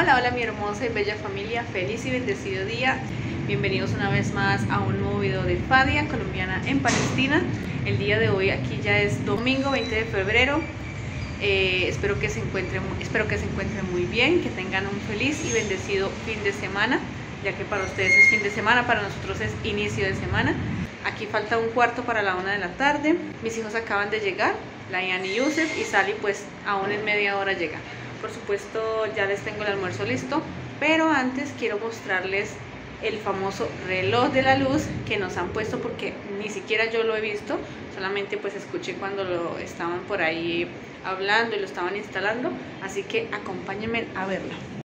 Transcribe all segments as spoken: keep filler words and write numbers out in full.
Hola, hola mi hermosa y bella familia, feliz y bendecido día. Bienvenidos una vez más a un nuevo video de Fadia, colombiana en Palestina. El día de hoy aquí ya es domingo veinte de febrero. Eh, espero, que se encuentren, espero que se encuentren muy bien, que tengan un feliz y bendecido fin de semana, ya que para ustedes es fin de semana, para nosotros es inicio de semana. Aquí falta un cuarto para la una de la tarde. Mis hijos acaban de llegar, Layan y Yusef, y Sally pues aún en media hora llega. Por supuesto ya les tengo el almuerzo listo, pero antes quiero mostrarles el famoso reloj de la luz que nos han puesto, porque ni siquiera yo lo he visto, solamente pues escuché cuando lo estaban por ahí hablando y lo estaban instalando, así que acompáñenme a verlo.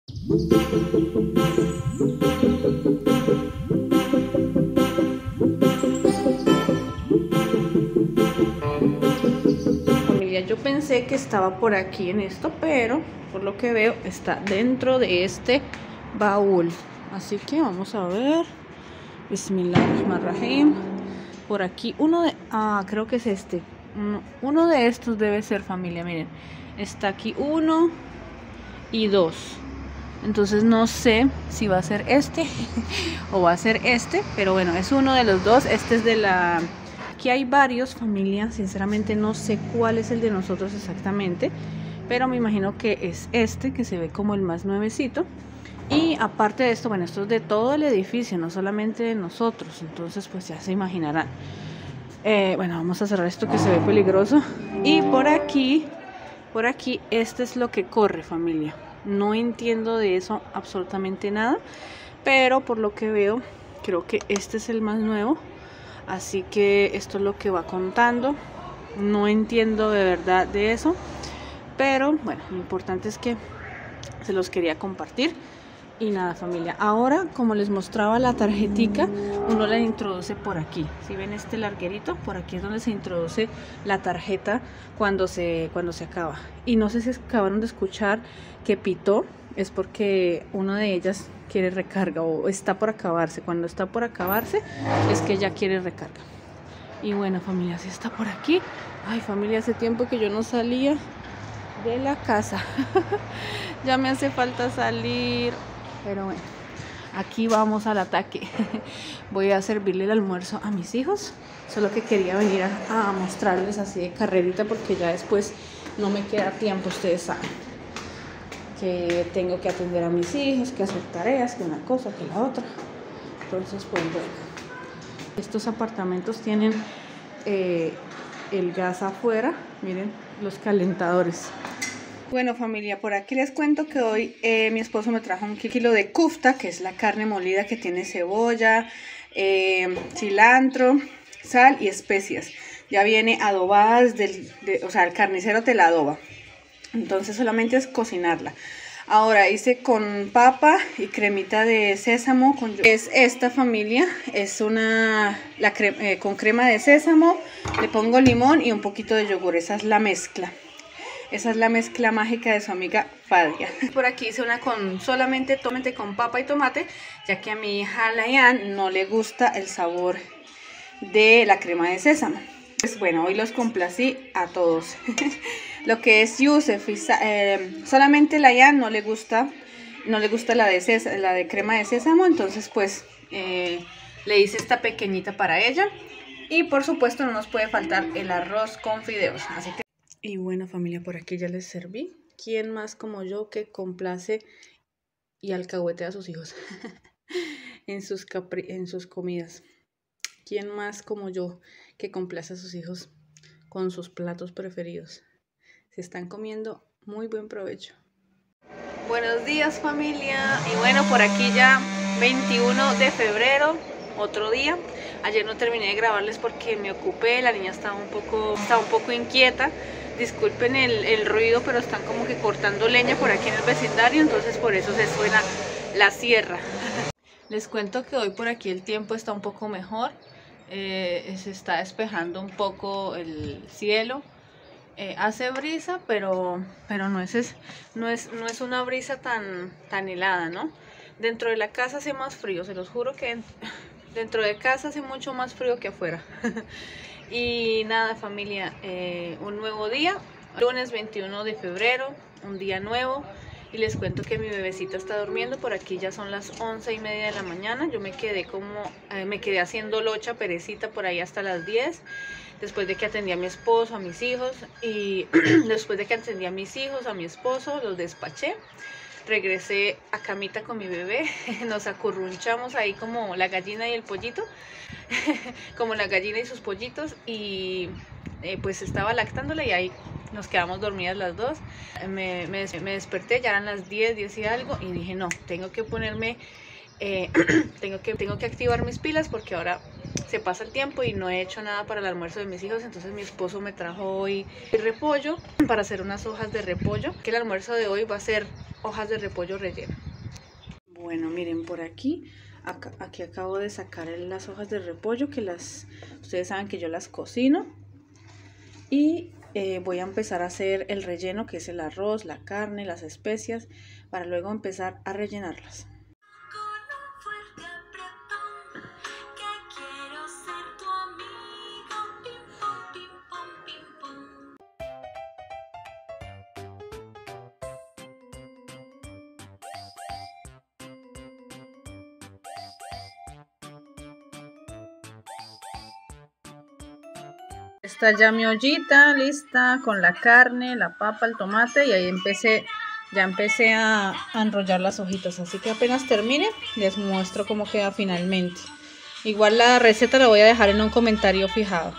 Familia, yo pensé que estaba por aquí en esto, pero por lo que veo está dentro de este baúl. Así que vamos a ver. Bismillahirrahmanirrahim. Por aquí uno de... Ah, creo que es este. Uno, uno de estos debe ser, familia. Miren, está aquí uno y dos. Entonces no sé si va a ser este o va a ser este. Pero bueno, es uno de los dos. Este es de la... Aquí hay varios, familia. Sinceramente no sé cuál es el de nosotros exactamente, pero me imagino que es este, que se ve como el más nuevecito. Y aparte de esto, bueno, esto es de todo el edificio, no solamente de nosotros. Entonces pues ya se imaginarán. eh, Bueno, vamos a cerrar esto que se ve peligroso. Y por aquí, por aquí, este es lo que corre, familia. No entiendo de eso absolutamente nada, pero por lo que veo, creo que este es el más nuevo. Así que esto es lo que va contando. No entiendo de verdad de eso, pero bueno, lo importante es que se los quería compartir. Y nada, familia, ahora como les mostraba la tarjetica, uno la introduce por aquí. Si ven este larguerito, por aquí es donde se introduce la tarjeta cuando se, cuando se acaba. Y no sé si acabaron de escuchar que pitó, es porque una de ellas quiere recarga o está por acabarse. Cuando está por acabarse es que ya quiere recarga. Y bueno, familia, si está por aquí. Ay, familia, hace tiempo que yo no salía de la casa. Ya me hace falta salir. Pero bueno, aquí vamos al ataque. Voy a servirle el almuerzo a mis hijos. Solo que quería venir a, a mostrarles así de carrerita, porque ya después no me queda tiempo. Ustedes saben que tengo que atender a mis hijos, que hacer tareas, que una cosa, que la otra. Entonces pues bueno, estos apartamentos tienen eh, el gas afuera. Miren los calentadores. Bueno, familia, por aquí les cuento que hoy eh, mi esposo me trajo un kilo de kufta, que es la carne molida que tiene cebolla, eh, cilantro, sal y especias. Ya viene adobada desde el, de, o sea, el carnicero te la adoba. Entonces solamente es cocinarla. Ahora hice con papa y cremita de sésamo. Con, es esta, familia, es una la cre, eh, con crema de sésamo, le pongo limón y un poquito de yogur. Esa es la mezcla. Esa es la mezcla mágica de su amiga Fadia. Por aquí hice una con solamente tomate con papa y tomate, ya que a mi hija Layan no le gusta el sabor de la crema de sésamo. Pues bueno, hoy los complací a todos. Lo que es Yusef, eh, solamente Layan no le gusta, no le gusta la de, sésamo, la de crema de sésamo, entonces pues eh, le hice esta pequeñita para ella. Y por supuesto no nos puede faltar el arroz con fideos, así que... Y bueno, familia, por aquí ya les serví. ¿Quién más como yo que complace y alcahuetea a sus hijos en, sus capri en sus comidas? ¿Quién más como yo que complace a sus hijos con sus platos preferidos? Se están comiendo muy buen provecho. Buenos días, familia. Y bueno, por aquí ya veintiuno de febrero, otro día. Ayer no terminé de grabarles porque me ocupé, la niña estaba un poco, estaba un poco inquieta. Disculpen el, el ruido, pero están como que cortando leña por aquí en el vecindario, entonces por eso se suena la sierra. Les cuento que hoy por aquí el tiempo está un poco mejor, eh, se está despejando un poco el cielo, eh, hace brisa, pero, pero no, es, no, es, no es una brisa tan, tan helada, ¿no? Dentro de la casa hace más frío, se los juro que dentro de casa hace mucho más frío que afuera. Y nada, familia, eh, un nuevo día, lunes veintiuno de febrero, un día nuevo. y les cuento que mi bebecita está durmiendo. Por aquí ya son las once y media de la mañana. Yo me quedé como, eh, me quedé haciendo locha, perecita por ahí hasta las diez, después de que atendí a mi esposo, a mis hijos, y después de que atendí a mis hijos, a mi esposo, los despaché. Regresé a camita con mi bebé, nos acurrunchamos ahí como la gallina y el pollito, como la gallina y sus pollitos, y eh, pues estaba lactándola y ahí nos quedamos dormidas las dos. Me, me, me desperté, ya eran las diez, diez y algo, y dije no, tengo que ponerme, eh, tengo, que, tengo que activar mis pilas porque ahora se pasa el tiempo y no he hecho nada para el almuerzo de mis hijos. Entonces mi esposo me trajo hoy repollo para hacer unas hojas de repollo, que el almuerzo de hoy va a ser hojas de repollo relleno. Bueno, miren, por aquí acá, aquí acabo de sacar las hojas de repollo, que las ustedes saben que yo las cocino, y eh, voy a empezar a hacer el relleno, que es el arroz, la carne, las especias, para luego empezar a rellenarlas. Está ya mi ollita lista con la carne, la papa, el tomate, y ahí empecé, ya empecé a, a enrollar las hojitas. Así que apenas termine les muestro cómo queda finalmente. Igual la receta la voy a dejar en un comentario fijado.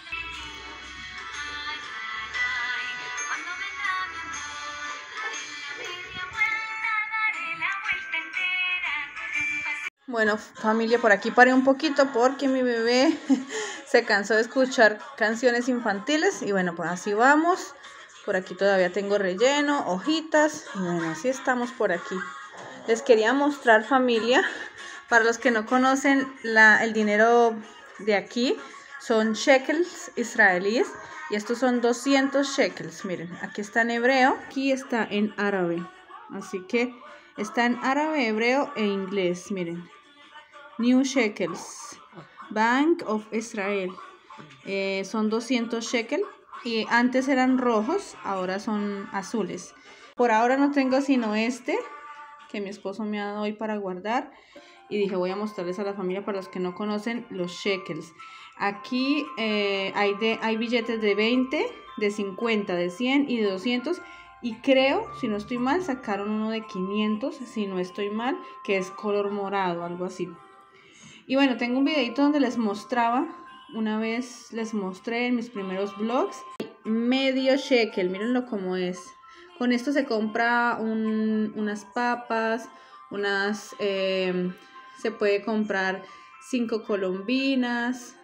Bueno, familia, por aquí paré un poquito porque mi bebé se cansó de escuchar canciones infantiles. Y bueno, pues así vamos. Por aquí todavía tengo relleno, hojitas. Y bueno, así estamos por aquí. Les quería mostrar, familia, para los que no conocen la, el dinero de aquí, son shekels israelíes. Y estos son doscientos shekels. Miren, aquí está en hebreo, aquí está en árabe. Así que está en árabe, hebreo e inglés, miren. New Shekels, Bank of Israel, eh, son doscientos shekel, y antes eran rojos, ahora son azules. Por ahora no tengo sino este, que mi esposo me ha dado hoy para guardar, y dije voy a mostrarles a la familia, para los que no conocen los shekels. Aquí eh, hay, de, hay billetes de veinte, de cincuenta, de cien y de doscientos. Y creo, si no estoy mal, sacaron uno de quinientos, si no estoy mal, que es color morado, algo así. Y bueno, tengo un videito donde les mostraba, una vez les mostré en mis primeros vlogs, medio shekel, mírenlo como es. Con esto se compra un, unas papas, unas, eh, se puede comprar cinco colombinas,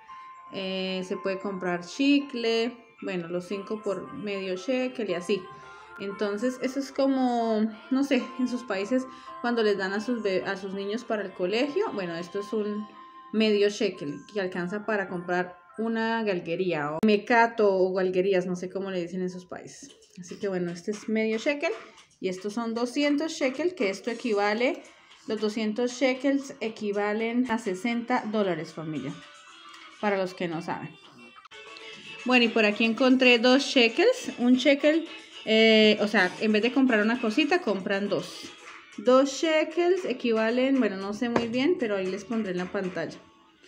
eh, se puede comprar chicle, bueno, los cinco por medio shekel y así. Entonces eso es como, no sé, en sus países cuando les dan a sus, a sus niños para el colegio. Bueno, esto es un medio shekel que alcanza para comprar una galguería o mecato o galguerías, no sé cómo le dicen en sus países. Así que bueno, este es medio shekel y estos son doscientos shekel, que esto equivale, los doscientos shekels equivalen a sesenta dólares, familia, para los que no saben. Bueno, y por aquí encontré dos shekels, un shekel. Eh, o sea, en vez de comprar una cosita, compran dos. Dos shekels equivalen, bueno, no sé muy bien, pero ahí les pondré en la pantalla.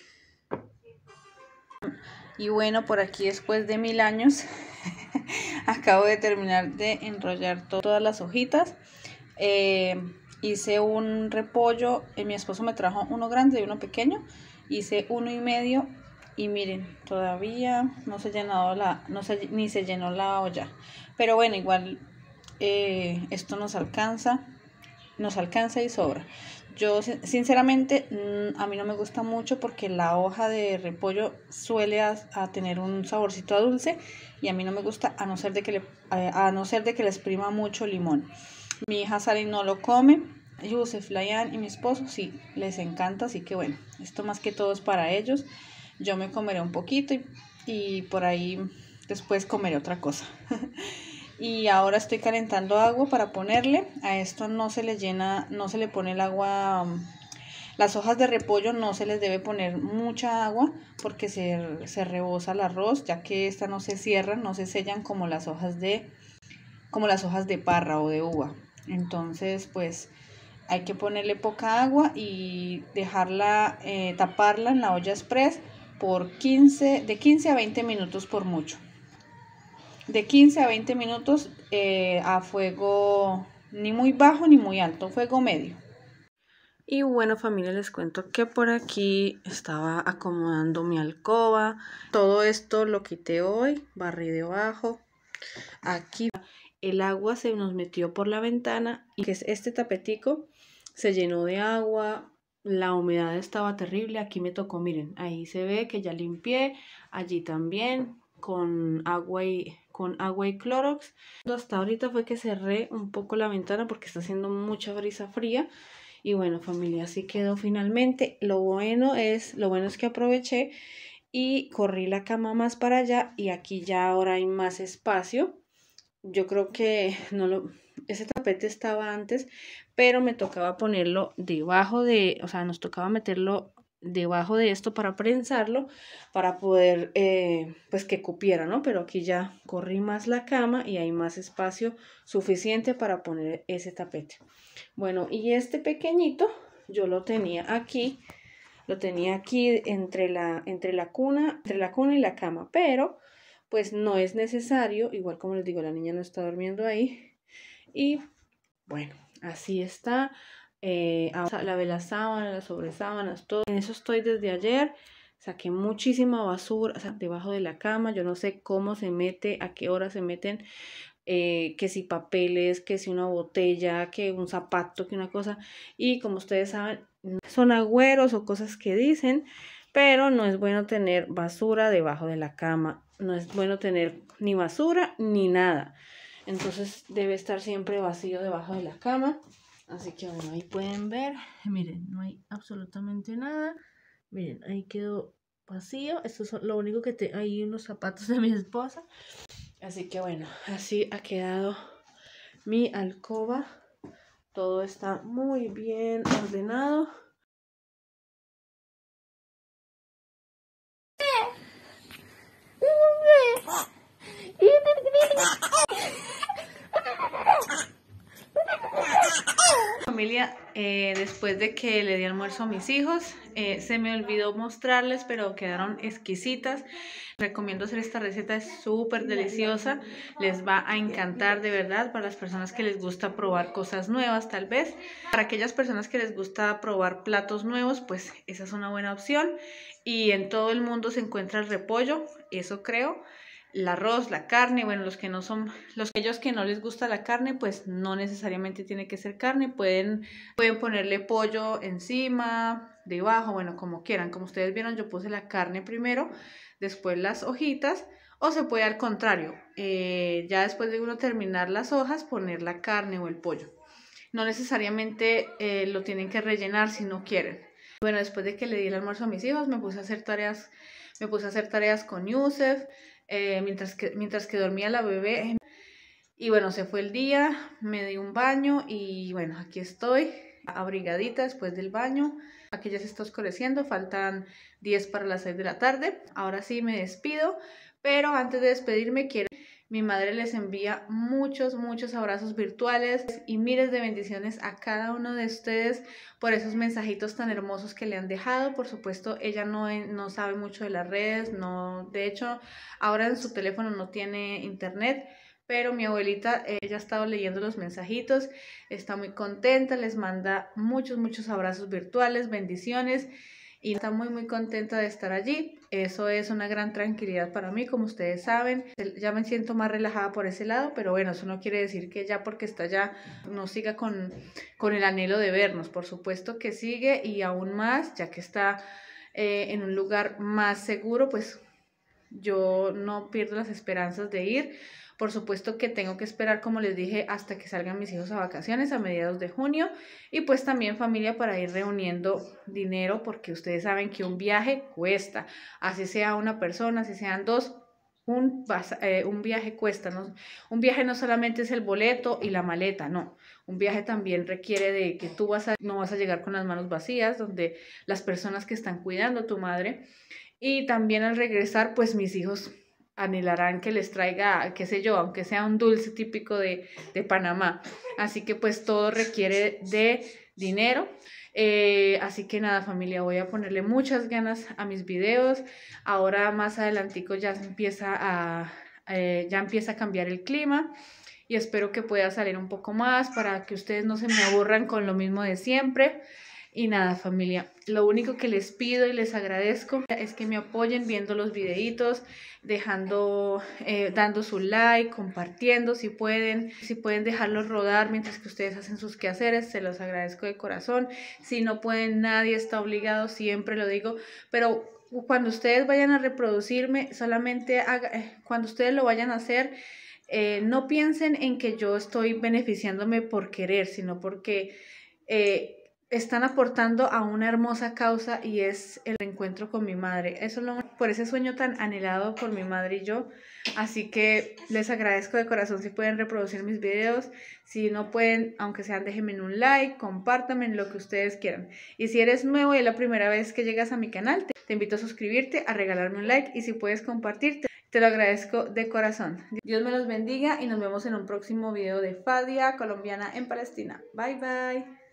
Y bueno, por aquí después de mil años, acabo de terminar de enrollar to todas las hojitas. Eh, hice un repollo, eh, mi esposo me trajo uno grande y uno pequeño. Hice uno y medio. Y miren, todavía no se, llenado la, no se, ni se llenó la olla. Pero bueno, igual eh, esto nos alcanza, nos alcanza y sobra. Yo sinceramente a mí no me gusta mucho porque la hoja de repollo suele a, a tener un saborcito a dulce. Y a mí no me gusta, a no ser de que le, a, a no ser de que le exprima mucho limón. Mi hija Sally no lo come. Yusef, Layan y mi esposo sí, les encanta. Así que bueno, esto más que todo es para ellos. Yo me comeré un poquito y, y por ahí después comeré otra cosa. Y ahora estoy calentando agua para ponerle. A esto no se le llena, no se le pone el agua. Las hojas de repollo no se les debe poner mucha agua porque se, se rebosa el arroz, ya que estas no se cierran, no se sellan como las hojas de, como las hojas de parra o de uva. Entonces pues hay que ponerle poca agua y dejarla, eh, taparla en la olla express por quince, de quince a veinte minutos por mucho. De quince a veinte minutos eh, a fuego ni muy bajo ni muy alto, fuego medio. Y bueno, familia, les cuento que por aquí estaba acomodando mi alcoba. Todo esto lo quité hoy, barrí debajo. Aquí el agua se nos metió por la ventana y que es este tapetico se llenó de agua. La humedad estaba terrible. Aquí me tocó, miren, ahí se ve que ya limpié. Allí también con agua y con agua y Clorox. Hasta ahorita fue que cerré un poco la ventana porque está haciendo mucha brisa fría. Y bueno, familia, así quedó finalmente. Lo bueno es, lo bueno es que aproveché y corrí la cama más para allá y aquí ya ahora hay más espacio. Yo creo que no lo, ese tapete estaba antes, pero me tocaba ponerlo debajo de, o sea, nos tocaba meterlo debajo de esto para prensarlo, para poder, eh, pues que cupiera, ¿no? Pero aquí ya corrí más la cama y hay más espacio suficiente para poner ese tapete. Bueno, y este pequeñito yo lo tenía aquí, lo tenía aquí entre la, entre la cuna, entre la cuna y la cama, pero pues no es necesario, igual como les digo, la niña no está durmiendo ahí. Y bueno, así está. Eh, lavé las sábanas, las sobresábanas, todo. En eso estoy desde ayer. Saqué muchísima basura, o sea, debajo de la cama. Yo no sé cómo se mete, a qué hora se meten. Eh, que si papeles, que si una botella, que un zapato, que una cosa. Y como ustedes saben, son agüeros o cosas que dicen, pero no es bueno tener basura debajo de la cama. No es bueno tener ni basura ni nada. Entonces debe estar siempre vacío debajo de la cama. Así que bueno, ahí pueden ver. Miren, no hay absolutamente nada. Miren, ahí quedó vacío. Esto es lo único que te... Hay unos zapatos de mi esposa. Así que bueno, así ha quedado mi alcoba. Todo está muy bien ordenado. Familia, eh, después de que le di almuerzo a mis hijos, eh, se me olvidó mostrarles, pero quedaron exquisitas. Recomiendo hacer esta receta, es súper deliciosa, les va a encantar de verdad para las personas que les gusta probar cosas nuevas tal vez. Para aquellas personas que les gusta probar platos nuevos, pues esa es una buena opción. Y en todo el mundo se encuentra el repollo, eso creo. El arroz, la carne, bueno, los que no son, los ellos que no les gusta la carne, pues no necesariamente tiene que ser carne, pueden, pueden ponerle pollo encima, debajo, bueno, como quieran. Como ustedes vieron, yo puse la carne primero, después las hojitas, o se puede al contrario, eh, ya después de uno terminar las hojas, poner la carne o el pollo. No necesariamente eh, lo tienen que rellenar si no quieren. Bueno, después de que le di el almuerzo a mis hijos, me puse a hacer tareas, me puse a hacer tareas con Yusef, eh, mientras, que, mientras que dormía la bebé. Y bueno, se fue el día, me di un baño y bueno, aquí estoy, abrigadita después del baño. Aquí ya se está oscureciendo, faltan diez para las seis de la tarde. Ahora sí me despido, pero antes de despedirme quiero... Mi madre les envía muchos, muchos abrazos virtuales y miles de bendiciones a cada uno de ustedes por esos mensajitos tan hermosos que le han dejado. Por supuesto, ella no, no sabe mucho de las redes, no, de hecho, ahora en su teléfono no tiene internet, pero mi abuelita, ella ha estado leyendo los mensajitos, está muy contenta, les manda muchos, muchos abrazos virtuales, bendiciones. Y está muy muy contenta de estar allí. Eso es una gran tranquilidad para mí, como ustedes saben. Ya me siento más relajada por ese lado, pero bueno, eso no quiere decir que ya porque está allá no siga con, con el anhelo de vernos. Por supuesto que sigue y aún más, ya que está eh, en un lugar más seguro, pues yo no pierdo las esperanzas de ir. Por supuesto que tengo que esperar, como les dije, hasta que salgan mis hijos a vacaciones a mediados de junio. Y pues también, familia, para ir reuniendo dinero, porque ustedes saben que un viaje cuesta. Así sea una persona, así sean dos, un, eh, un viaje cuesta, ¿no? Un viaje no solamente es el boleto y la maleta, no. Un viaje también requiere de que tú vas a, no vas a llegar con las manos vacías, donde las personas que están cuidando a tu madre. Y también al regresar, pues mis hijos anhelarán que les traiga, qué sé yo, aunque sea un dulce típico de, de Panamá. Así que pues todo requiere de dinero. Eh, así que nada, familia, voy a ponerle muchas ganas a mis videos. Ahora más adelantico ya empieza a, eh, ya empieza a cambiar el clima y espero que pueda salir un poco más para que ustedes no se me aburran con lo mismo de siempre. Y nada, familia, lo único que les pido y les agradezco es que me apoyen viendo los videitos, dejando, eh, dando su like, compartiendo si pueden, si pueden dejarlos rodar mientras que ustedes hacen sus quehaceres, se los agradezco de corazón. Si no pueden, nadie está obligado, siempre lo digo, pero cuando ustedes vayan a reproducirme, solamente haga, eh, cuando ustedes lo vayan a hacer, eh, no piensen en que yo estoy beneficiándome por querer, sino porque eh, están aportando a una hermosa causa y es el encuentro con mi madre. Eso es lo, por ese sueño tan anhelado por mi madre y yo. Así que les agradezco de corazón si pueden reproducir mis videos. Si no pueden, aunque sean, déjenme un like, compártanme lo que ustedes quieran. Y si eres nuevo y es la primera vez que llegas a mi canal, te, te invito a suscribirte, a regalarme un like y si puedes compartir, te, te lo agradezco de corazón. Dios me los bendiga y nos vemos en un próximo video de Fadia, colombiana en Palestina. Bye, bye.